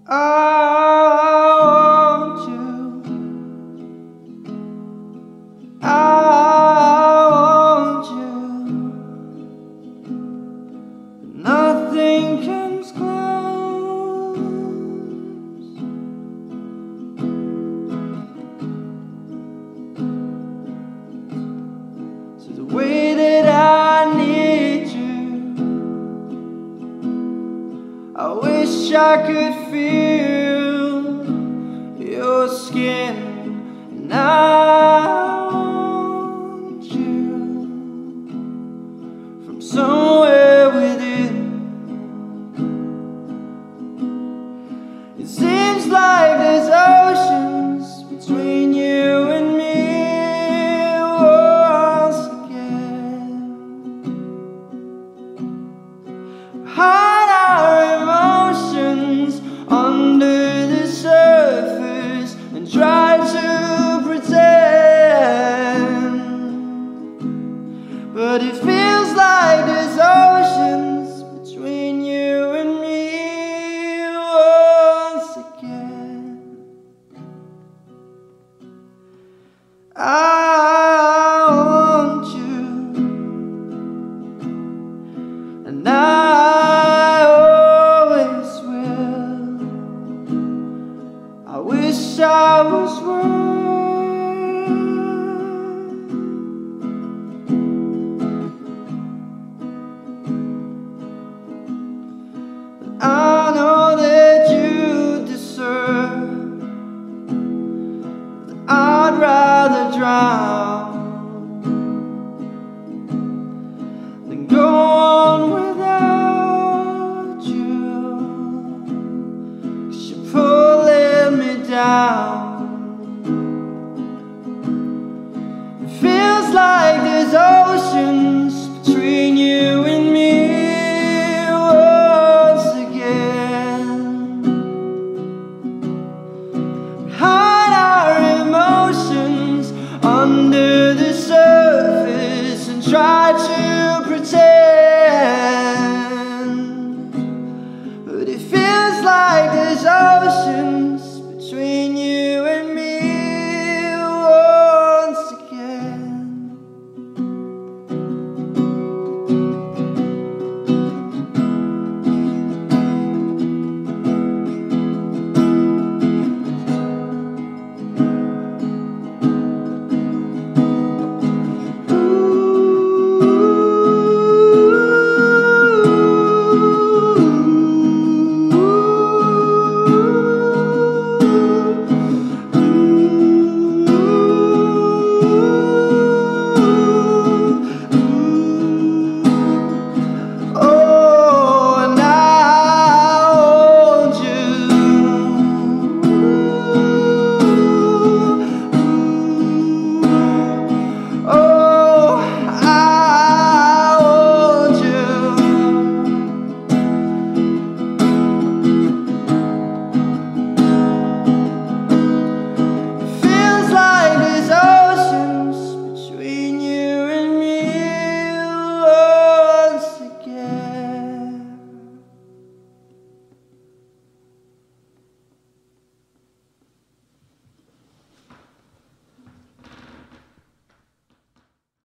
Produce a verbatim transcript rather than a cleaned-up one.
I want you. I want you. Nothing comes close to the way that I need you. I wish I could feel your skin, and I want you from somewhere within. It seems like there's oceans between you and me once again. Hide our emotions under the surface and try to pretend, but it feels like there's oceans between you and me once again. I want you, and I always will. I wish I was worth. I know that you deserve that I'd rather drown than go on without you, 'cause you're pulling me down.